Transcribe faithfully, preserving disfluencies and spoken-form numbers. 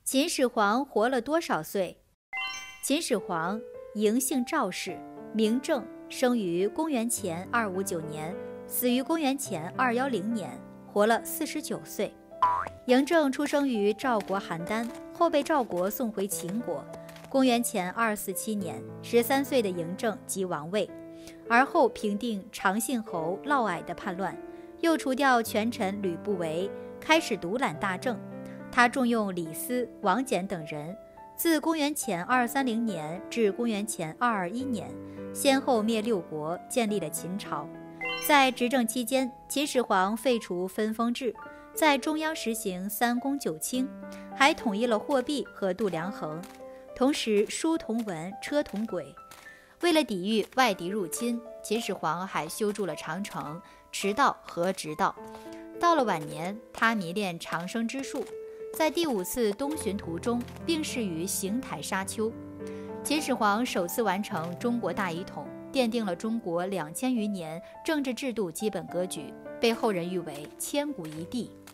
秦始皇活了多少岁？秦始皇，嬴姓赵氏，名政，生于公元前二五九年，死于公元前二一零年，活了四十九岁。嬴政出生于赵国邯郸，后被赵国送回秦国。公元前二四七年，十三岁的嬴政即王位，而后平定长信侯嫪毐的叛乱，又除掉权臣吕不韦，开始独揽大政。他重用李斯、王翦等人，自公元前二三零年至公元前二二一年，先后灭六国，建立了秦朝。在执政期间，秦始皇废除分封制，在中央实行三公九卿，还统一了货币和度量衡，同时书同文，车同轨。为了抵御外敌入侵，秦始皇还修筑了长城、驰道和直道。到了晚年，他迷恋长生之术，在第五次东巡途中病逝于邢台沙丘。秦始皇首次完成中国大一统，奠定了中国两千余年政治制度基本格局，被后人誉为千古一帝。